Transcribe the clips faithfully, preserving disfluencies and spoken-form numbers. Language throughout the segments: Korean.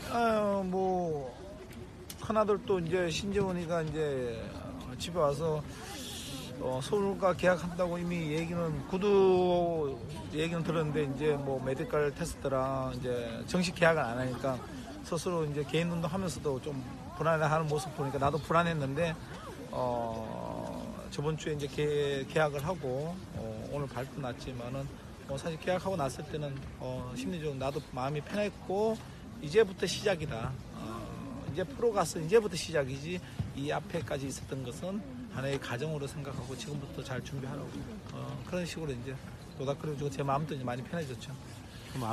아, 뭐 큰아들도 이제 신재원이가 이제 집에 와서 어, 서울과 계약한다고 이미 얘기는 구두 얘기는 들었는데 이제 뭐 메디컬 테스트랑 이제 정식 계약을 안 하니까 스스로 이제 개인 운동하면서도 좀 불안해하는 모습 보니까 나도 불안했는데 어, 저번 주에 이제 계, 계약을 하고 어, 오늘 발표 났지만은 어, 사실 계약하고 났을 때는 어, 심리적으로 나도 마음이 편했고 이제부터 시작이다. 어, 이제 프로 가서 이제부터 시작이지 이 앞에까지 있었던 것은 하나의 가정으로 생각하고 지금부터 잘 준비하라고 어, 그런 식으로 이제 노닥거리고 제 마음도 이제 많이 편해졌죠. 그럼 앞...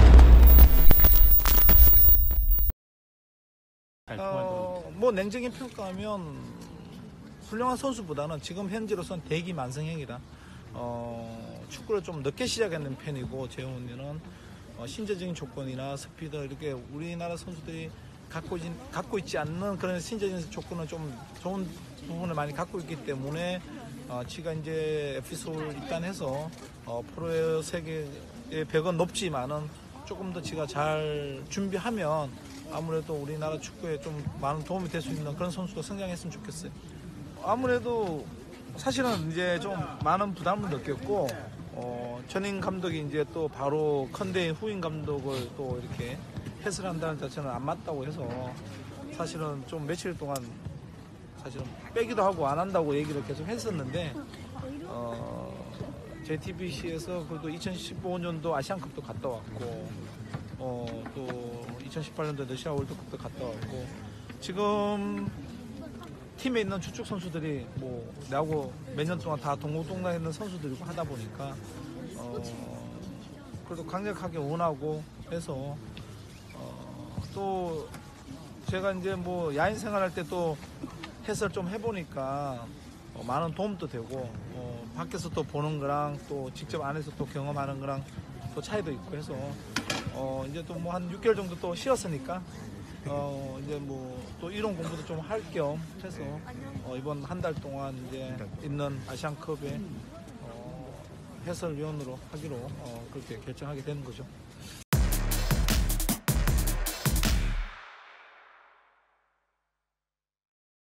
어, 뭐 냉정히 평가하면 훌륭한 선수보다는 지금 현재로선 대기 만성형이다. 어, 축구를 좀 늦게 시작했는 편이고 재훈이는 어, 신체적인 조건이나 스피드 이렇게 우리나라 선수들이 갖고, 있, 갖고 있지 않는 그런 신체적인 조건을 좀 좋은 부분을 많이 갖고 있기 때문에 어, 지가 이제 에프씨 입단해서 어, 프로 세계의 벽은 높지만은 조금 더 지가 잘 준비하면 아무래도 우리나라 축구에 좀 많은 도움이 될 수 있는 그런 선수가 성장했으면 좋겠어요. 아무래도 사실은 이제 좀 많은 부담을 느꼈고 어, 전임 감독이 이제 또 바로 컨대인 후임 감독을 또 이렇게 해설한다는 자체는 안 맞다고 해서 사실은 좀 며칠 동안 사실은 빼기도 하고 안 한다고 얘기를 계속 했었는데 어, 제이티비씨에서 그래도 이천십오 년도 아시안컵도 갔다 왔고 어, 또 이천십팔 년도 러시아 월드컵도 갔다 왔고 지금 팀에 있는 주축 선수들이 뭐 나하고 몇 년 동안 다 동고동락에 있는 선수들이고 하다 보니까 어, 그래도 강력하게 원하고 해서 어, 또 제가 이제 뭐 야인 생활할 때 또 해설 좀 해보니까 어, 많은 도움도 되고 어, 밖에서 또 보는 거랑 또 직접 안에서 또 경험하는 거랑 또 차이도 있고 해서 어, 이제 또 뭐 한 육 개월 정도 또 쉬었으니까 어, 이제 뭐 또 이론 공부도 좀 할 겸 해서 어, 이번 한 달 동안 이제 있는 아시안컵에 어, 해설위원으로 하기로 어, 그렇게 결정하게 되는 거죠.